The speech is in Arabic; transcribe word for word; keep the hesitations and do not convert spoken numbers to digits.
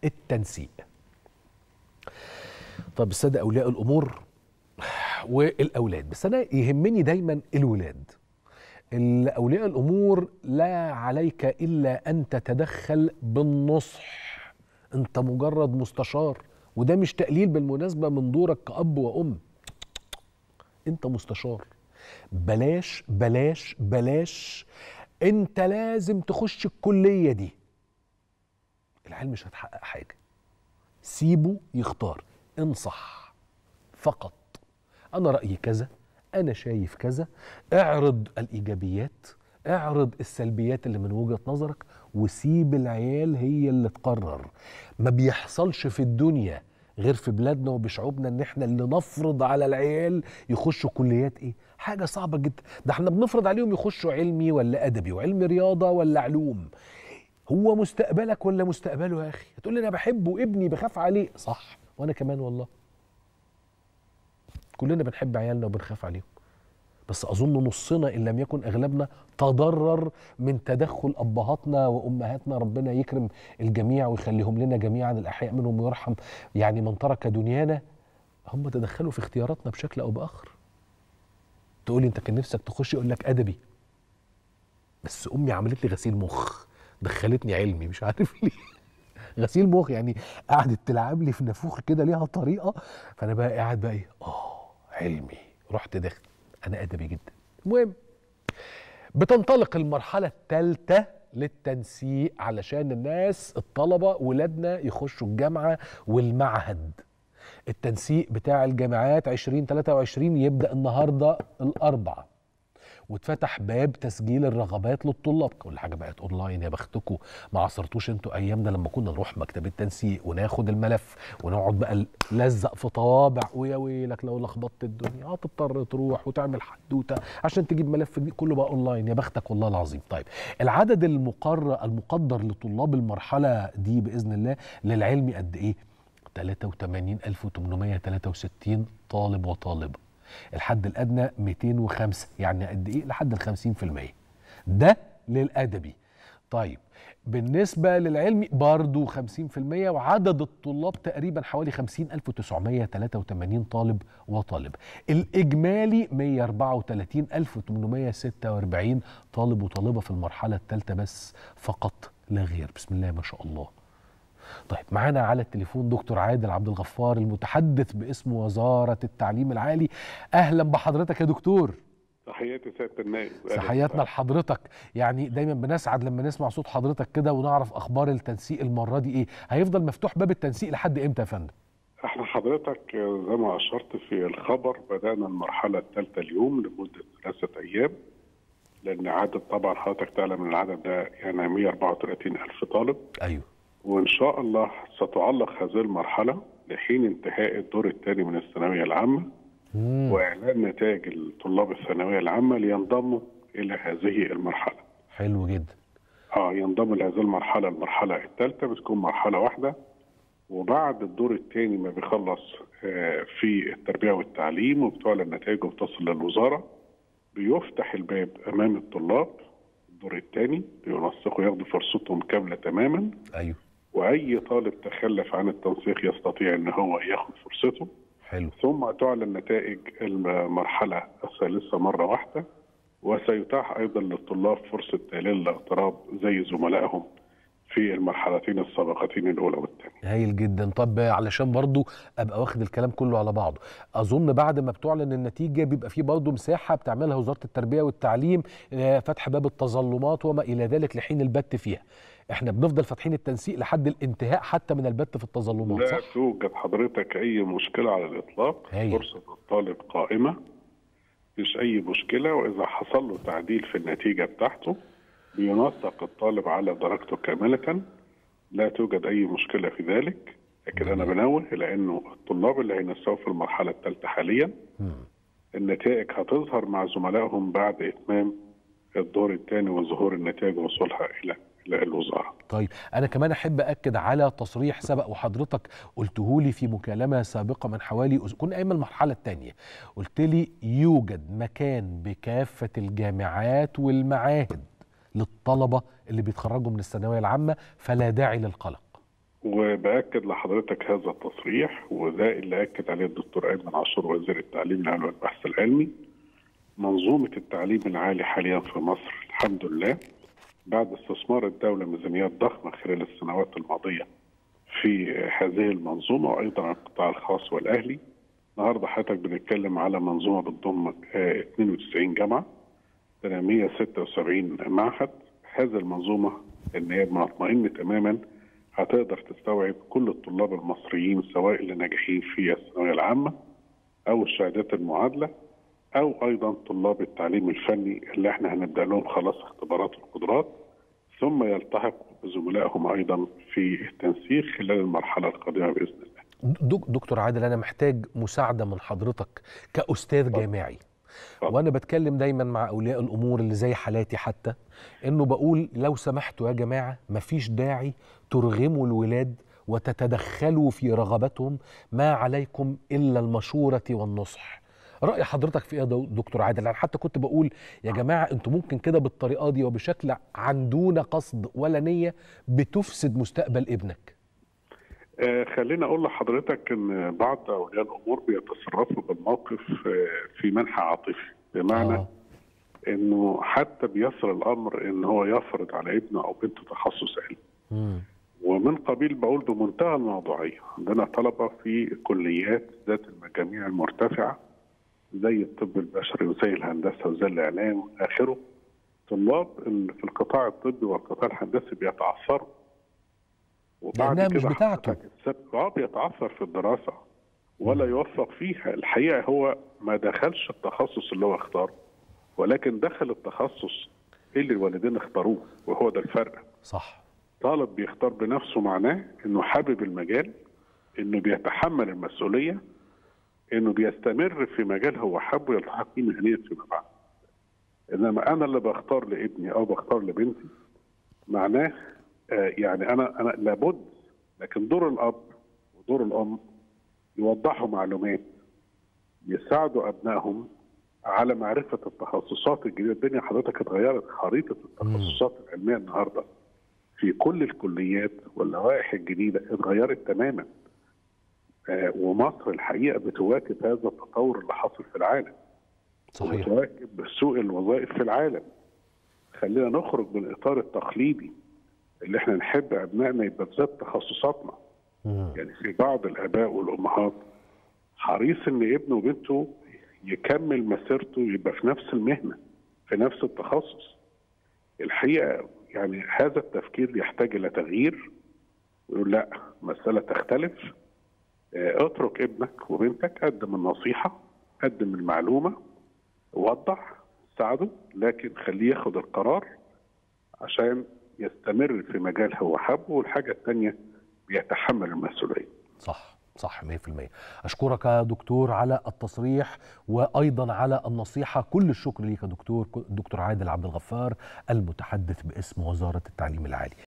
التنسيق. طب السادة أولياء الأمور والأولاد، بس أنا يهمني دايما الولاد. أولياء الأمور لا عليك إلا أن تتدخل بالنصح، أنت مجرد مستشار، وده مش تقليل بالمناسبة من دورك كأب وأم، أنت مستشار. بلاش بلاش بلاش أنت لازم تخش الكلية دي، العيال مش هتحقق حاجة، سيبه يختار، انصح فقط. أنا رأيي كذا، أنا شايف كذا، اعرض الإيجابيات، اعرض السلبيات اللي من وجهة نظرك، وسيب العيال هي اللي تقرر. ما بيحصلش في الدنيا غير في بلادنا وبشعوبنا ان احنا اللي نفرض على العيال يخشوا كليات ايه، حاجة صعبة جدا. ده احنا بنفرض عليهم يخشوا علمي ولا أدبي، وعلم رياضة ولا علوم. هو مستقبلك ولا مستقبله يا أخي؟ هتقول لي أنا بحبه ابني بخاف عليه، صح، وأنا كمان والله، كلنا بنحب عيالنا وبنخاف عليهم، بس أظن نصنا إن لم يكن أغلبنا تضرر من تدخل أبهاتنا وأمهاتنا، ربنا يكرم الجميع ويخليهم لنا جميعا، الأحياء منهم ويرحم يعني من ترك دنيانا. هم تدخلوا في اختياراتنا بشكل أو بآخر. تقولي أنت كان نفسك تخش، يقول لك أدبي، بس أمي عملت لي غسيل مخ، دخلتني علمي، مش عارف ليه. غسيل مخ يعني قعدت تلعب لي في نافوخي كده، ليها طريقة، فأنا بقى قاعد بقى إيه، آه علمي، رحت داخل أنا أدبي جدا. المهم بتنطلق المرحلة الثالثة للتنسيق علشان الناس الطلبة ولادنا يخشوا الجامعة والمعهد. التنسيق بتاع الجامعات عشرين تلاتة وعشرين يبدأ النهاردة الأربعاء، واتفتح باب تسجيل الرغبات للطلاب. كل حاجه بقت اونلاين، يا بختكم، ما عصرتوش انتوا ايامنا لما كنا نروح مكتب التنسيق وناخد الملف ونقعد بقى نلزق في طوابع، ويا ويلك لو لخبطت الدنيا هتضطر تروح وتعمل حدوته عشان تجيب ملف جديد. كله بقى اونلاين، يا بختك والله العظيم. طيب العدد المقرر المقدر لطلاب المرحله دي باذن الله للعلمي قد ايه؟ تلاتة وتمانين ألف وتمنمية تلاتة وستين طالب وطالبه. الحد الأدنى ميتين وخمسة، يعني قد إيه؟ لحد ال خمسين في المية. ده للأدبي. طيب بالنسبة للعلمي برضو خمسين في المية، وعدد الطلاب تقريبا حوالي خمسين ألف وتسعمية تلاتة وتمانين طالب وطالب. الإجمالي مية وأربعة وتلاتين ألف وتمنمية ستة وأربعين طالب وطالبة في المرحلة الثالثة بس فقط لا غير. بسم الله ما شاء الله. طيب معانا على التليفون دكتور عادل عبد الغفار المتحدث باسم وزارة التعليم العالي. أهلا بحضرتك يا دكتور. تحياتي سيادة النائب. تحياتنا لحضرتك، يعني دايما بنسعد لما نسمع صوت حضرتك كده ونعرف أخبار التنسيق المرة دي إيه. هيفضل مفتوح باب التنسيق لحد إمتى يا فندم؟ احنا حضرتك زي ما أشرت في الخبر بدأنا المرحلة الثالثة اليوم لمدة ثلاثة أيام، لأن عدد طبعا حضرتك تعلم ان العدد ده يعني مية وأربعة وتلاتين ألف طالب. أيوه. وإن شاء الله ستعلق هذه المرحلة لحين انتهاء الدور الثاني من الثانوية العامة مم. وإعلان نتائج الطلاب الثانوية العامة لينضموا إلى هذه المرحلة. حلو جدا. اه ينضموا لهذه المرحلة. المرحلة الثالثة بتكون مرحلة واحدة، وبعد الدور الثاني ما بيخلص آه في التربية والتعليم وبتعلن نتائجه وبتصل للوزارة، بيفتح الباب أمام الطلاب الدور الثاني، بينسقوا ياخدوا فرصتهم كاملة تماما. أيوه. واي طالب تخلف عن التنسيق يستطيع ان هو ياخد فرصته. حلو. ثم تعلن نتائج المرحله الثالثه مره واحده، وسيتاح ايضا للطلاب فرصه تعليل الاغتراب زي زملائهم في المرحلتين السابقتين الاولى والثانيه. هايل جدا. طب علشان برضو ابقى واخد الكلام كله على بعضه، اظن بعد ما بتعلن النتيجه بيبقى في برضو مساحه بتعملها وزاره التربيه والتعليم، فتح باب التظلمات وما الى ذلك لحين البت فيها. احنا بنفضل فاتحين التنسيق لحد الانتهاء حتى من البت في التظلمات، لا صح؟ لا توجد حضرتك اي مشكله على الاطلاق. هايل. فرصه الطالب قائمه، مفيش اي مشكله، واذا حصل له تعديل في النتيجه بتاعته بينسق الطالب على درجته كامله، لا توجد اي مشكله في ذلك. لكن انا بنوه لانه الطلاب اللي هينسقوا في المرحله الثالثه حاليا م. النتائج هتظهر مع زملائهم بعد اتمام الدور الثاني وظهور النتائج ووصولها الى الوزاره. طيب انا كمان احب اكد على تصريح سبق وحضرتك قلته لي في مكالمه سابقه من حوالي اسبوع، كنا ايام المرحله الثانيه، قلت لي يوجد مكان بكافه الجامعات والمعاهد للطلبه اللي بيتخرجوا من الثانويه العامه، فلا داعي للقلق. وبأكد لحضرتك هذا التصريح، وده اللي أكد عليه الدكتور أيمن عاشور وزير التعليم العالي والبحث العلمي. منظومة التعليم العالي حاليا في مصر الحمد لله بعد استثمار الدولة ميزانيات ضخمة خلال السنوات الماضية في هذه المنظومة وأيضا القطاع الخاص والأهلي. النهارده حضرتك بنتكلم على منظومة بتضم اثنين وتسعين جامعة، مية وستة وسبعين معهد. هذه المنظومة إن هي مطمئنة تماما هتقدر تستوعب كل الطلاب المصريين، سواء اللي ناجحين في الثانوية العامة أو الشهادات المعادلة أو أيضا طلاب التعليم الفني اللي احنا هنبدأ لهم خلاص اختبارات القدرات، ثم يلتحقوا بزملائهم أيضا في التنسيق خلال المرحلة القادمة بإذن الله. دكتور عادل، أنا محتاج مساعدة من حضرتك كأستاذ جامعي، وأنا بتكلم دايما مع أولياء الأمور اللي زي حالاتي، حتى إنه بقول لو سمحتوا يا جماعة مفيش داعي ترغموا الولاد وتتدخلوا في رغبتهم، ما عليكم إلا المشورة والنصح. رأي حضرتك في ايه يا دكتور عادل؟ انا حتى كنت بقول يا جماعه انتوا ممكن كده بالطريقه دي وبشكل عن دون قصد ولا نيه بتفسد مستقبل ابنك. آه خليني اقول لحضرتك ان بعض اولياء الامور بيتصرفوا بالموقف آه في منحى عاطفي، بمعنى آه. انه حتى بيصل الامر ان هو يفرض على ابنه او بنته تخصص علمي. ومن قبيل بقول بمنتهى الموضوعيه، عندنا طلبه في كليات ذات المجاميع المرتفعه زي الطب البشري وزي الهندسه وزي الاعلام واخره، طلاب في القطاع الطبي والقطاع الهندسي بيتعثروا، وبعد كده مش بتاعته اه بيتعثر في الدراسه ولا يوفق فيها. الحقيقه هو ما دخلش التخصص اللي هو اختاره، ولكن دخل التخصص اللي الوالدين اختاروه، وهو ده الفرق. صح. طالب بيختار بنفسه معناه انه حابب المجال، انه بيتحمل المسؤوليه، انه بيستمر في مجال هو حابه يلتحق فيه مهنيا فيما بعد. انما انا اللي بختار لابني او بختار لبنتي معناه آه يعني انا انا لابد، لكن دور الاب ودور الام يوضحوا معلومات، يساعدوا ابنائهم على معرفه التخصصات الجديده. الدنيا حضرتك اتغيرت، خريطه التخصصات العلميه النهارده في كل الكليات واللوائح الجديده اتغيرت تماما. آه ومصر الحقيقه بتواكب هذا التطور اللي حاصل في العالم. صحيح. وتواكب سوق الوظائف في العالم. خلينا نخرج من الاطار التقليدي اللي احنا نحب ابنائنا يبقى بذات تخصصاتنا. مم. يعني في بعض الاباء والامهات حريص ان ابنه وبنته يكمل مسيرته يبقى في نفس المهنه في نفس التخصص. الحقيقه يعني هذا التفكير يحتاج الى تغيير، ويقول لا، مساله تختلف. اترك ابنك وبنتك، قدم النصيحه، قدم المعلومه، وضح، ساعده، لكن خليه ياخد القرار عشان يستمر في مجال هو حابه. والحاجه الثانيه بيتحمل المسؤوليه. صح صح مية في المية. اشكرك يا دكتور على التصريح وايضا على النصيحه. كل الشكر ليك يا دكتور دكتور عادل عبد الغفار، المتحدث باسم وزاره التعليم العالي.